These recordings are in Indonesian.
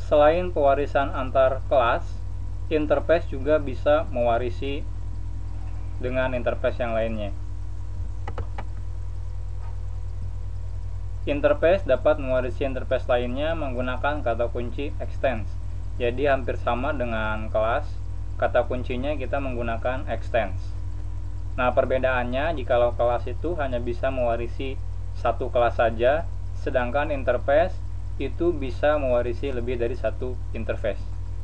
selain pewarisan antar kelas, interface juga bisa mewarisi dengan interface yang lainnya. Interface dapat mewarisi interface lainnya menggunakan kata kunci extends. Jadi hampir sama dengan kelas, kata kuncinya kita menggunakan extends. Nah, perbedaannya jikalau kelas itu hanya bisa mewarisi satu kelas saja, sedangkan interface itu bisa mewarisi lebih dari satu interface.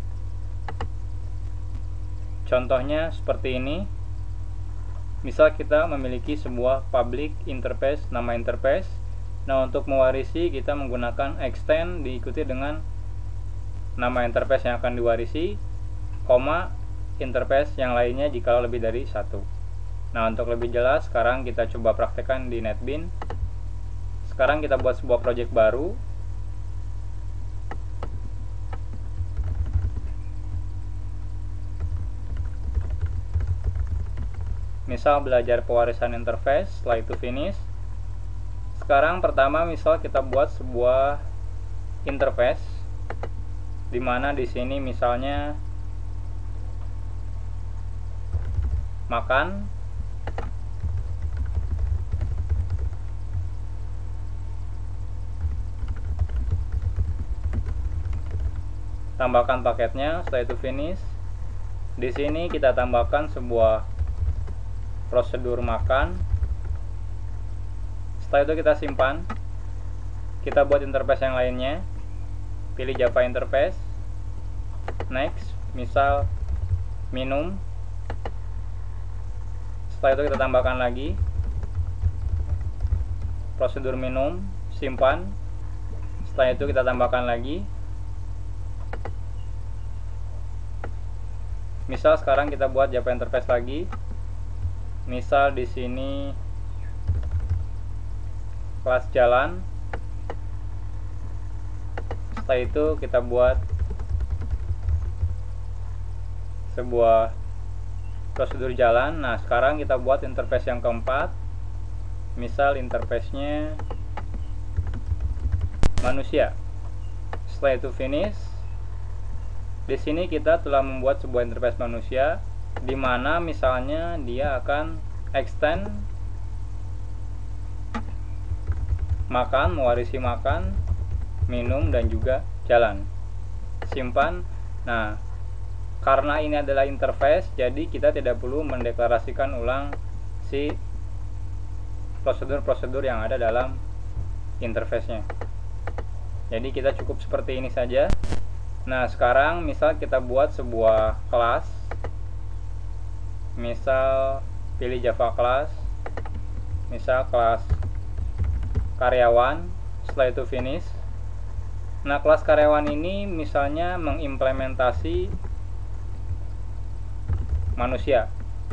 Contohnya seperti ini. Misal kita memiliki sebuah public interface, nama interface. Nah, untuk mewarisi kita menggunakan extend diikuti dengan nama interface yang akan diwarisi, koma interface yang lainnya jika lebih dari satu. Nah, untuk lebih jelas sekarang kita coba praktekkan di NetBeans. Sekarang kita buat sebuah project baru. Misal belajar pewarisan interface, setelah itu finish. Sekarang pertama misal kita buat sebuah interface di mana di sini misalnya makan, tambahkan paketnya, setelah itu finish. Di sini kita tambahkan sebuah prosedur makan. Setelah itu kita simpan. Kita buat interface yang lainnya. Pilih Java interface. Next, misal minum. Setelah itu kita tambahkan lagi prosedur minum, simpan. Setelah itu kita tambahkan lagi. Misal sekarang kita buat Java interface lagi. Misal di sini kelas jalan. Setelah itu kita buat sebuah prosedur jalan. Nah, sekarang kita buat interface yang keempat. Misal interface-nya manusia. Setelah itu finish. Di sini kita telah membuat sebuah interface manusia di mana misalnya dia akan extend makan, mewarisi makan, minum, dan juga jalan. Simpan. Nah, karena ini adalah interface, jadi kita tidak perlu mendeklarasikan ulang si prosedur-prosedur yang ada dalam interface-nya. Jadi kita cukup seperti ini saja. Nah, sekarang misal kita buat sebuah kelas. Misal pilih Java class. Misal kelas karyawan. Setelah itu finish. Nah, kelas karyawan ini misalnya mengimplementasi manusia.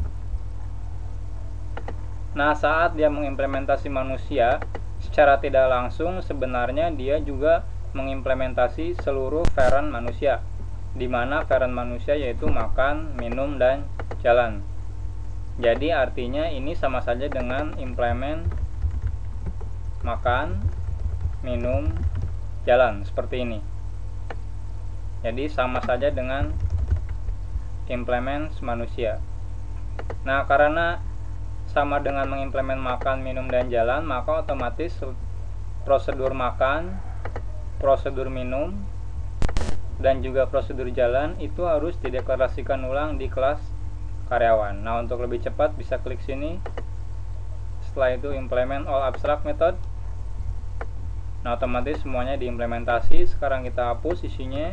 Nah, saat dia mengimplementasi manusia, secara tidak langsung sebenarnya dia juga mengimplementasi seluruh parent manusia, di mana parent manusia yaitu makan, minum, dan jalan. Jadi artinya ini sama saja dengan implement makan, minum, jalan, seperti ini. Jadi sama saja dengan implement manusia. Nah, karena sama dengan mengimplement makan, minum, dan jalan, maka otomatis prosedur makan, prosedur minum, dan juga prosedur jalan itu harus dideklarasikan ulang di kelas karyawan. Nah, untuk lebih cepat bisa klik sini. Setelah itu implement all abstract method. Nah, otomatis semuanya diimplementasi. Sekarang kita hapus isinya.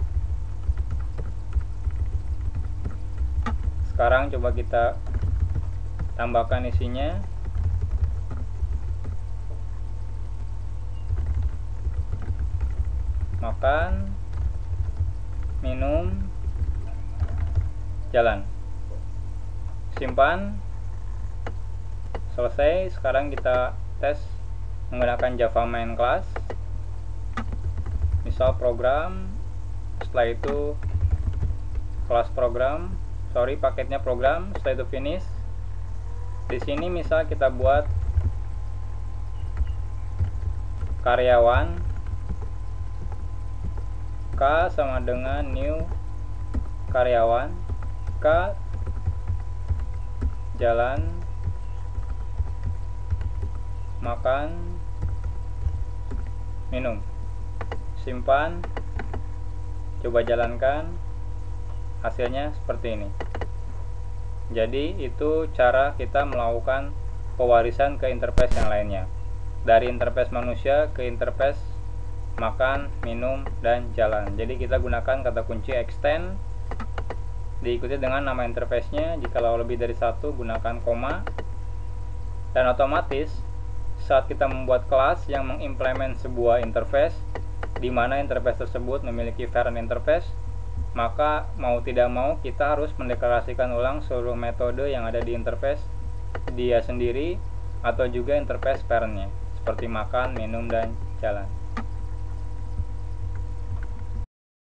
Sekarang coba kita tambahkan isinya. Makan, minum, jalan. Simpan. Selesai. Sekarang kita tes menggunakan Java main class. Misal program. Setelah itu kelas program. Paketnya program. Setelah itu finish. Di sini misal kita buat karyawan. K sama dengan new karyawan, K jalan, makan, minum. Simpan, coba jalankan, hasilnya seperti ini. Jadi itu cara kita melakukan pewarisan ke interface yang lainnya, dari interface manusia ke interface makan, minum, dan jalan. Jadi kita gunakan kata kunci extend diikuti dengan nama interface-nya. Jikalau lebih dari satu, gunakan koma. Dan otomatis saat kita membuat kelas yang mengimplement sebuah interface, di mana interface tersebut memiliki parent interface, maka mau tidak mau kita harus mendeklarasikan ulang seluruh metode yang ada di interface dia sendiri atau juga interface parentnya, seperti makan, minum, dan jalan.